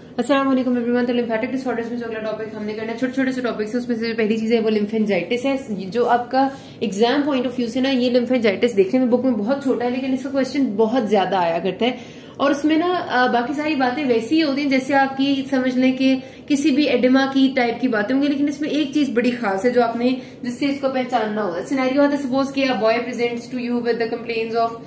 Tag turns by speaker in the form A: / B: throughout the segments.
A: अस्सलाम वालेकुम एवरीवन। तो लिम्फेटिक डिसऑर्डर्स में जो अगला टॉपिक हमने करना है, छोटे छोटे से टॉपिक्स है, उसमें से पहली चीज है वो लिम्फेंजाइटिस है। जो आपका एग्जाम पॉइंट ऑफ व्यू से ना, ये लिम्फेंजाइटिस देखने में बुक में बहुत छोटा है, लेकिन इसका क्वेश्चन बहुत ज्यादा आया करता है। और उसमें ना बाकी सारी बातें वैसी ही होती हैं जैसे आपकी समझ लें कि किसी भी एडिमा की टाइप की बातें होंगी, लेकिन इसमें एक चीज बड़ी खास है जो आपने जिससे इसको पहचानना होगा। सिनेरियो आता है, सपोज कि a boy presents to you with the complaints of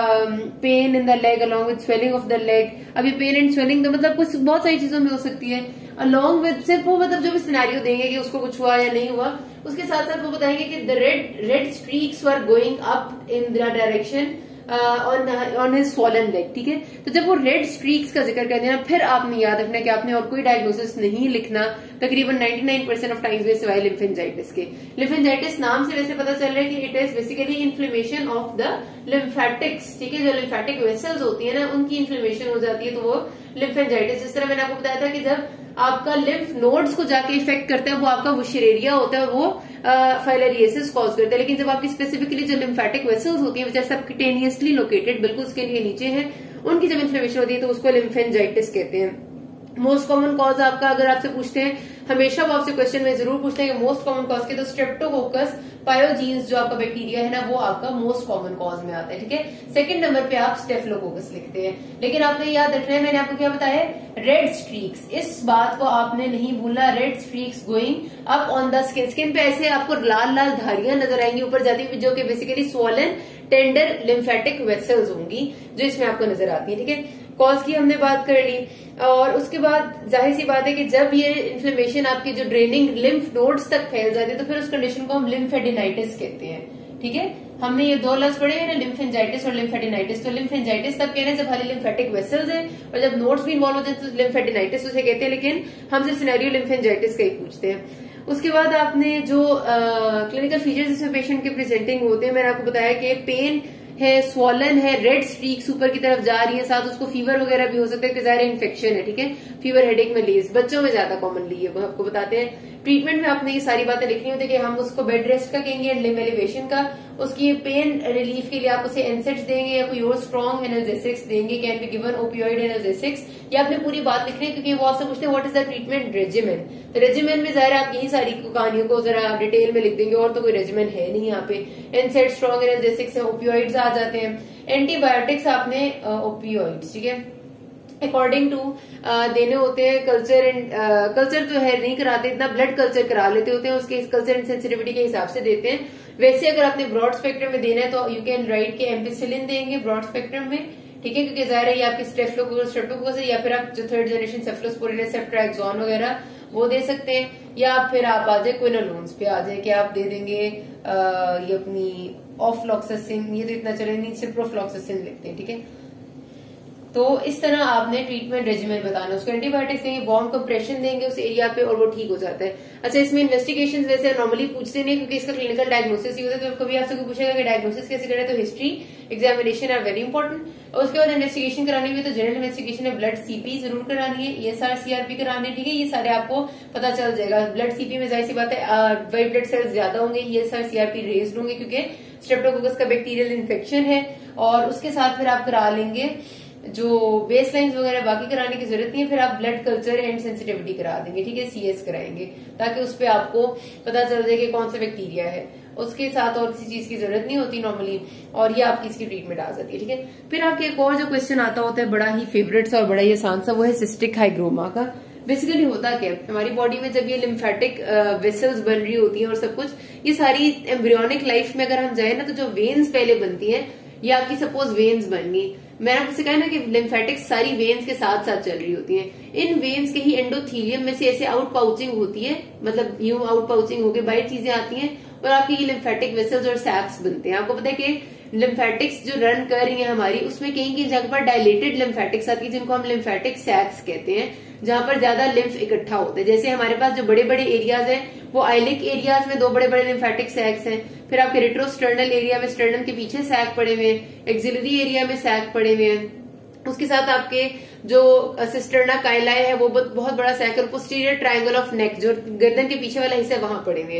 A: pain in the leg along with swelling of the leg. अभी पेन एंड स्वेलिंग तो मतलब कुछ बहुत सारी चीजों में हो सकती है, अलॉन्ग विद सिर्फ वो मतलब जो भी सिनेरियो देंगे कि उसको कुछ हुआ या नहीं हुआ, उसके साथ साथ वो बताएंगे कि the red streaks were going up in the direction on his swollen leg. ठीक है, तो जब वो रेड स्ट्रीक्स का जिक्र कर देना, फिर आपने याद रखना कि आपने और कोई डायग्नोसिस नहीं लिखना तकरीबन 99% ऑफ टाइम्स में, सिवाय लिम्फेंजाइटिस के। लिम्फेंजाइटिस नाम से वैसे पता चल रहा है कि it is basically inflammation of the lymphatics. ठीक है, जो लिम्फेटिक वेसल्स होती है ना, उनकी इन्फ्लेमेशन हो जाती है, तो वो लिम्फेंजाइटिस। जिस तरह मैंने आपको बताया था कि जब आपका लिम्फ नोड्स को जाके इफेक्ट करता है, वो आपका वुशरेरिया होता है, वो फाइलेरियसिस कॉज करता है। लेकिन जब आपकी स्पेसिफिकली जो लिम्फेटिक वेसल्स होती है, जैसे सबक्यूटेनियसली लोकेटेड बिल्कुल उसके लिए नीचे है, उनकी जब इन्फ्लेमेशन होती है तो उसको लिम्फेंजाइटिस कहते हैं। मोस्ट कॉमन कॉज आपका, अगर आपसे पूछते हैं, हमेशा वो आपसे क्वेश्चन में जरूर पूछते हैं कि मोस्ट कॉमन कॉज के, तो स्ट्रेप्टोकोकस पायोजीन्स जो आपका बैक्टीरिया है ना, वो आपका मोस्ट कॉमन कॉज में आता है। ठीक है, सेकंड नंबर पे आप स्टेफिलोकोकस लिखते हैं। लेकिन आपने याद रखना है, मैंने आपको क्या बताया, रेड स्ट्रीक्स, इस बात को आपने नहीं भूलना। Red streaks going up on the skin, skin पे ऐसे आपको लाल लाल धारियां नजर आएंगी ऊपर जाती हुई, जो कि basically swollen tender lymphatic vessels होंगी, जो इसमें आपको नजर आती है। ठीक है, कॉज की हमने बात कर ली। और उसके बाद जाहिर सी बात है कि जब ये इन्फ्लेमेशन आपकी जो ड्रेनिंग लिम्फ नोड्स तक फैल जाती है, तो फिर उस कंडीशन को हम लिम्फेडिनाइटिस कहते हैं। ठीक है, हमने ये दो लफ्ज पढ़े हैं ना, लिम्फेंजाइटिस और लिम्फेडिनाइटिस। तो लिम्फेंजाइटिस तब कह रहे हैं जब खाली लिम्फेटिक वेसल्स है, और जब नोड्स भी इन्वॉल्व होते हैं तो लिम्फेडिनाइटिस उसे कहते हैं, लेकिन हम सिर्फ सिनेरियो लिम्फेंजाइटिस का ही पूछते हैं। उसके बाद आपने जो क्लिनिकल फीचर्स इसमें पेशेंट के प्रेजेंटिंग होते हैं, मैंने आपको बताया कि पेन है, स्वॉलन है, रेड स्ट्रीक्स ऊपर की तरफ जा रही है, साथ उसको फीवर वगैरह भी हो सकता है कि ज़ाहिर इन्फेक्शन है। ठीक है, फीवर, हेडेक, मलेज बच्चों में ज्यादा कॉमनली है, वो आपको बताते हैं। ट्रीटमेंट में आपने ये सारी बातें लिखनी होती है कि हम उसको बेड रेस्ट का कहेंगे, लिम्ब एलिवेशन का, उसकी पेन रिलीफ के लिए आप उसे एनसेट्स देंगे या कोई और स्ट्रॉन्ग एनाल्जेसिक्स देंगे, can be given opioid analgesics. ये आपने पूरी बात लिखनी है, क्योंकि वो आपसे पूछते हैं what is the treatment regimen. तो रेजिमेन में ज़ाहिर आप यही सारी कहानियों को जरा डिटेल में लिख देंगे, और तो कोई रेजिमेन है नहीं यहाँ पे। एनसेट, स्ट्रॉन्ग एनाल्जेसिक्स है, ओपियोइड्स आ जाते हैं। एंटीबायोटिक्स आपने ओपियोइड्स, ठीक है, अकॉर्डिंग टू देने होते हैं। कल्चर तो है नहीं कराते, इतना ब्लड कल्चर करा लेते होते हैं, उसके कल्चर एंड सेंसिटिविटी के हिसाब से देते हैं। वैसे अगर आपने ब्रॉड स्पेक्ट्रम में देना है तो यू कैन राइट के एम्पिसिलिन देंगे ब्रॉड स्पेक्ट्रम में। ठीक है, क्योंकि जाहिर है ये आपकी स्ट्रेप्टोकोकस है, या फिर आप जो थर्ड जनरेशन सेफलोस्पोरिन, सेफ्ट्राक्सोन वगैरह वो दे सकते हैं, या फिर आप आ जाए क्विनोलोन्स पे आ जाए कि आप दे देंगे ये अपनी ऑफ्लॉक्सासिन, ये तो इतना चले नहीं, सिप्रोफ्लॉक्सासिन लिखते हैं। ठीक है, तो इस तरह आपने ट्रीटमेंट रेजिमेंट बताना, उसको एंटीबायोटिक्स देंगे, वार्म कंप्रेशन देंगे उस एरिया पे, और वो ठीक हो जाता है। अच्छा, इसमें इन्वेस्टिगेशन वैसे नॉर्मली पूछते नहीं, क्योंकि इसका क्लिनिकल डायग्नोसिस ही होता है, तो कभी आपसे कोई पूछेगा कि डायग्नोसिस कैसे करें, तो history, examination are very important. और उसके बाद इन्वेस्टिगेशन करानी हुई तो जनरल इन्वेस्टिगेशन है, ब्लड सीपी जरूर करानी है, ESR CRP करानी है। ठीक है, ये सारे आपको पता चल जाएगा। ब्लड सीपी में जाहिर सी बात है व्हाइट ब्लड सेल्स ज्यादा होंगे, ESR CRP रेज्ड होंगे, क्योंकि स्ट्रेप्टोकोकस का बैक्टीरियल इन्फेक्शन है। और उसके साथ फिर आप करा लेंगे जो बेस लाइन्स वगैरह, बाकी कराने की जरूरत नहीं है। फिर आप ब्लड कल्चर एंड सेंसिटिविटी करा देंगे। ठीक है, CS कराएंगे, ताकि उस पर आपको पता चल जाए कि कौन सा बैक्टीरिया है। उसके साथ और किसी चीज की जरूरत नहीं होती नॉर्मली, और ये आपकी इसकी ट्रीटमेंट आ जाती है। ठीक है, फिर आपके एक और जो क्वेश्चन आता होता है बड़ा ही फेवरेट सा और बड़ा ही आसान सा, वो है सिस्टिक हाइग्रोमा का। बेसिकली होता क्या है, हमारी बॉडी में जब ये लिम्फेटिक वेसल्स बन रही होती है और सब कुछ, ये सारी एम्ब्रियोनिक लाइफ में अगर हम जाए ना, तो जो वेन्स पहले बनती है, ये आपकी सपोज वेन्स बन गई। मैंने आपसे कहा ना कि लिम्फेटिक्स सारी वेन्स के साथ साथ चल रही होती हैं। इन वेन्स के ही एंडोथीलियम में से ऐसे आउट पाउचिंग होती है, मतलब यूं आउट पाउचिंग होकर बाहर चीजें आती हैं, और आपकी ये लिम्फेटिक वेसल्स और सैक्स बनते हैं। आपको पता है कि लिम्फेटिक्स जो रन कर रही है हमारी, उसमें कहीं की जगह पर डायलेटेड लिम्फेटिक्स आती है, जिनको हम लिम्फेटिक सैक्स कहते हैं, जहां पर ज्यादा लिम्फ इकट्ठा होता है। जैसे हमारे पास जो बड़े बड़े एरियाज हैं, वो आइलिक एरियाज में 2 बड़े बड़े लिम्फेटिक सैक्स हैं। फिर आपके रेट्रोस्टर्नल एरिया में, स्टर्नम के पीछे सैक पड़े हुए हैं, एक्सिलरी एरिया में सैक पड़े हुए हैं। उसके साथ आपके जो सिस्टर्ना काइलाई है, वो बहुत बड़ा सैक, और पोस्टीरियर ट्रायंगल ऑफ नेक, जो गर्दन के पीछे वाला हिस्सा, वहां पड़े हुए हैं।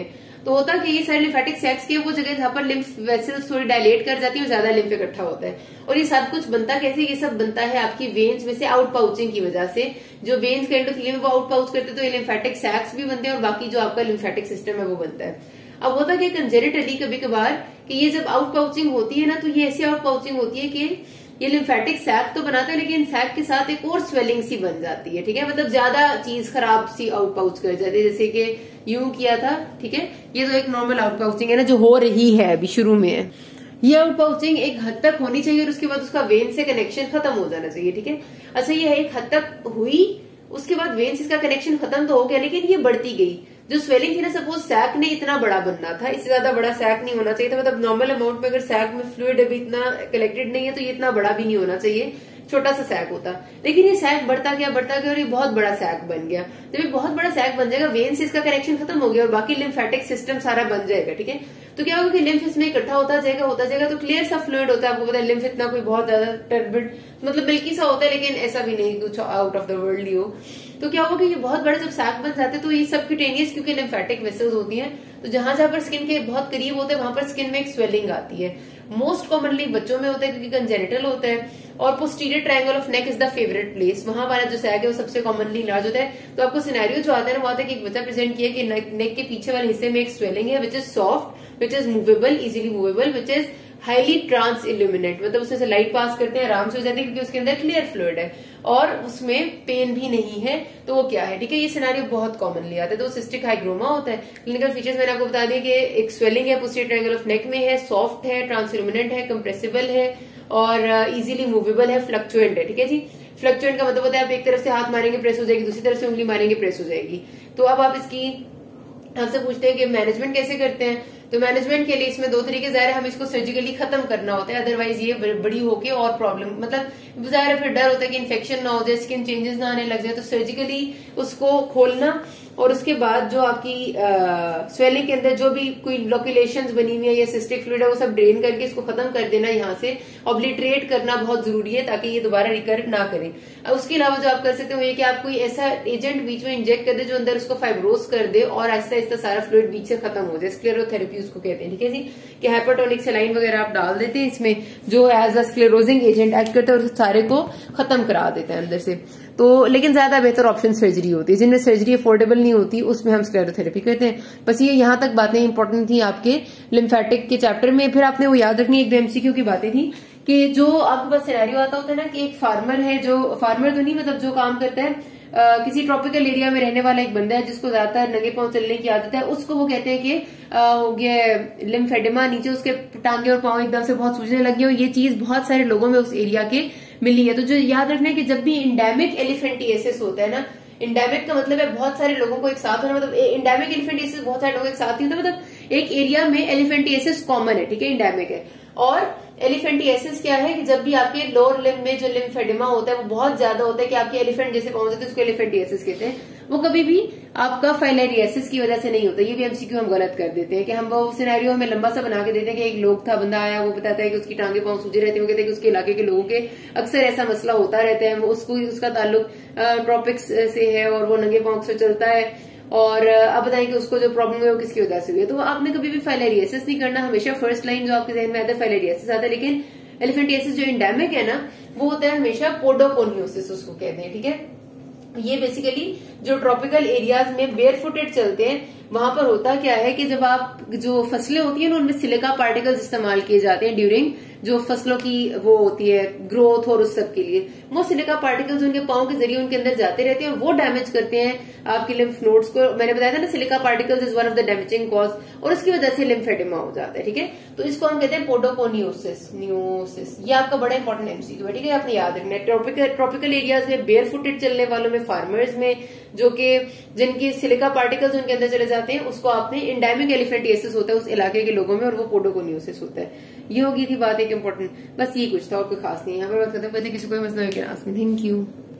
A: तो होता कि ये सारे लिम्फेटिक सैक्स की वो जगह जहां पर लिम्फ वेसल्स थोड़ी डायलेट कर जाती है और ज्यादा लिम्फ इकट्ठा होता है। और ये सब कुछ बनता कैसे, ये सब बनता है आपकी वेन्स में से आउट पाउचिंग की वजह से। जो वेन्स के एंडोथेलियम वो आउट पाउच करते हैं, तो ये लिम्फेटिक सैक्स भी बनते हैं और बाकी जो आपका लिम्फेटिक सिस्टम है वो बनता है। अब होता कि कंजेनिटली कभी कभार कि ये जब आउट पाउचिंग होती है ना, तो ये ऐसी आउट पाउचिंग होती है कि ये लिम्फेटिक सैक तो बनाता है, लेकिन सैक के साथ एक और स्वेलिंग सी बन जाती है, ठीक है, मतलब ज्यादा चीज खराब सी आउट पाउच कर जाती है, जैसे कि यूं किया था, ठीक है। ये तो एक नॉर्मल आउट पाउचिंग है ना जो हो रही है अभी शुरू में है। ये आउट पाउचिंग एक हद तक होनी चाहिए और उसके बाद उसका वेन से कनेक्शन खत्म हो जाना चाहिए, ठीक है। अच्छा, ये एक हद तक हुई, उसके बाद वेन से इसका कनेक्शन खत्म तो हो गया, लेकिन ये बढ़ती गई। जो स्वेलिंग थी ना, सपोज सैक ने इतना बड़ा बनना था, इससे ज्यादा बड़ा सैक नहीं होना चाहिए था, मतलब नॉर्मल अमाउंट में अगर सैक में फ्लूइड अभी इतना कलेक्टेड नहीं है तो ये इतना बड़ा भी नहीं होना चाहिए, छोटा सा सैक होता। लेकिन ये सैक बढ़ता गया और ये बहुत बड़ा सैक बन गया। जब ये बहुत बड़ा सैक बन जाएगा, वेन से इसका कनेक्शन खत्म हो गया और बाकी लिम्फेटिक सिस्टम सारा बन जाएगा, ठीक है। तो क्या होगा कि लिम्फ इसमें इकट्ठा होता जाएगा तो क्लियर सा फ्लूइड होता है। आपको पता है लिम्फ इतना कोई बहुत ज्यादा टर्बिड मतलब मिल्की सा होता है, लेकिन ऐसा भी नहीं कुछ आउट ऑफ द वर्ल्ड ही हो। तो क्या होगा कि ये बहुत बड़े जब सैक बन जाते हैं तो ये सब क्यूटेनियस, क्योंकि लिम्फेटिक वेसल्स होती हैं, तो जहां जहां पर स्किन के बहुत करीब होते हैं वहां पर स्किन में एक स्वेलिंग आती है। मोस्ट कॉमनली बच्चों में होता है क्योंकि कंजेनिटल होता है। और posterior triangle of neck is the favourite place, वहां वाला जो सैक है वो सबसे कॉमनली इलाज होता है। तो आपको सिनेरियो जो आता है ना वो आता है कि एक बच्चा प्रेजेंट किया कि नेक के पीछे वाले हिस्से में एक स्वेलिंग है which is soft, which is movable, easily movable, which is highly transilluminate, मतलब उसमें से लाइट पास करते हैं, आराम से हो जाती है क्योंकि उसके अंदर क्लियर फ्लूइड है और उसमें पेन भी नहीं है। तो वो क्या है, ठीक है, ये सिनेरियो बहुत कॉमनली आता है। तो सिस्टिक हाइग्रोमा होता है। क्लिनिकल फीचर्स मैंने आपको बता दिया कि एक स्वेलिंग है, पोस्टीरियर ट्रायंगल ऑफ नेक में है, सॉफ्ट है, ट्रांस इल्यूमिनेट है, कंप्रेसिबल है और इजीली मूवेबल है, फ्लक्चुएंट है, ठीक है जी। फ्लक्चुएंट का मतलब होता है आप एक तरफ से हाथ मारेंगे प्रेस हो जाएगी, दूसरी तरफ से उंगली मारेंगे प्रेस हो जाएगी। तो अब आप इसकी आपसे पूछते हैं कि मैनेजमेंट कैसे करते हैं। तो मैनेजमेंट के लिए इसमें दो तरीके, ज़ाहिर है हम इसको सर्जिकली खत्म करना होता है, अदरवाइज ये बड़ी होके और प्रॉब्लम, मतलब ज़ाहिर है फिर डर होता है कि इन्फेक्शन ना हो जाए, स्किन चेंजेस ना आने लग जाए। तो सर्जिकली उसको खोलना और उसके बाद जो आपकी स्वेलिंग के अंदर जो भी कोई लोक्यूलेशंस बनी हुई है या सिस्टिक फ्लूइड है वो सब ड्रेन करके इसको खत्म कर देना, यहाँ से ऑब्लिटरेट करना बहुत जरूरी है ताकि ये दोबारा रिकर ना करे। उसके अलावा जो आप कर सकते हो ये कि आप कोई ऐसा एजेंट बीच में इंजेक्ट कर दे जो अंदर उसको फाइब्रोस कर दे और आहिस्ता आहिस्ता सारा फ्लूइड बीच से खत्म हो जाए। स्क्लेरोथेरेपी उसको कहते हैं, ठीक है जी। कि हाइपरटोनिक सलाइन वगैरह आप डाल देते हैं इसमें जो as a sclerosing agent act करता है और सारे को खत्म करा देता है अंदर से। तो लेकिन ज्यादा बेहतर ऑप्शन सर्जरी होती है, जिनमें सर्जरी अफोर्डेबल नहीं होती उसमें हम स्क्लेरोथेरेपी करते हैं। बस ये यहाँ तक बातें इंपॉर्टेंट थी आपके लिम्फेटिक के चैप्टर में। फिर आपने वो याद रखनी, एक दो एमसीक्यू की बातें थी कि जो आपके पास सिनेरियो आता होता है ना कि एक फार्मर है, जो फार्मर तो नहीं मतलब जो काम करता है किसी ट्रॉपिकल एरिया में रहने वाला एक बंदा है जिसको ज्यादातर नंगे पांव चलने की आदत है, उसको वो कहते हैं कि हो गया लिम्फेडेमा, नीचे उसके टांगे और पांव एकदम से बहुत सूजने लगे और ये चीज बहुत सारे लोगों में उस एरिया के मिली है। तो जो याद रखना है कि जब भी इंडेमिक एलिफेंटिएसिस होता है ना, इंडेमिक का मतलब है बहुत सारे लोगों को एक साथ होना, मतलब इंडेमिक एलिफेंटिएसिस बहुत सारे लोग एक साथ नहीं होता, मतलब एक एरिया में एलिफेंटिएसिस कॉमन है, ठीक है, इंडेमिक है। और एलिफेंटिएसिस क्या है कि जब भी आपके लोअर लिम्ब में जो लिम्फेडेमा होता है वो बहुत ज्यादा होता है कि आपके एलिफेंट जैसे पहुंच जाते हैं, उसको एलिफेंटिएसिस कहते हैं। वो कभी भी आपका फाइलेरियासिस की वजह से नहीं होता। ये भी एमसीक्यू हम गलत कर देते हैं कि हम वो सिनेरियो में लंबा सा बना के देते हैं कि एक लोग था, बंदा आया, वो बताता है कि उसकी टांगे पांव सूजे रहते हैं, वो कहते हैं कि उसके इलाके के लोगों के अक्सर ऐसा मसला होता रहता है, उसको उसका ताल्लुक ट्रॉपिक्स से है और वो नंगे पांव से चलता है और अब बताएं कि उसको जो प्रॉब्लम है वो किसकी वजह से हुई है। तो आपने कभी भी फाइलेरियासिस नहीं करना, हमेशा फर्स्ट लाइन जो आपके जहन में आता है फाइलेरियासिस आता है, लेकिन एलिफेंटिएसिस जो इंडेमिक है ना वो होता है हमेशा पोडोकोनियोसिस उसको कहते हैं, ठीक है। ये बेसिकली जो ट्रॉपिकल एरियाज में बेयर फुटेड चलते हैं वहां पर होता क्या है कि जब आप जो फसलें होती हैं ना उनमें सिलिका पार्टिकल्स इस्तेमाल किए जाते हैं ड्यूरिंग जो फसलों की वो होती है ग्रोथ और उस सब के लिए, वो सिलिका पार्टिकल्स उनके पांव के जरिए उनके अंदर जाते रहते हैं और वो डैमेज करते हैं आपके लिम्फ नोड्स को। मैंने बताया था ना silica particles is one of the damaging cause और उसकी वजह से लिम्फेडेमा हो जाता है, ठीक है। तो इसको हम कहते हैं पोडोकोनियोसिस। ये आपका बड़ा इंपॉर्टेंट एमसीक्यू है, ठीक है, आपने याद रखना है। ट्रॉपिकल एरियाज में बेयर फुटेड चलने वालों में, फार्मर्स में जो कि जिनकी सिलिका पार्टिकल्स उनके अंदर चले जाते हैं, उसको आपने इंडेमिक एलिफेंटिएसिस होता है उस इलाके के लोगों में और वो पोडोकोनियोसिस होता है। ये होगी थी बात एक इंपॉर्टेंट, बस ये कुछ था और कोई खास नहीं है। यहाँ पर बात करते हैं किसी कोई मसला है क्या? Thank you.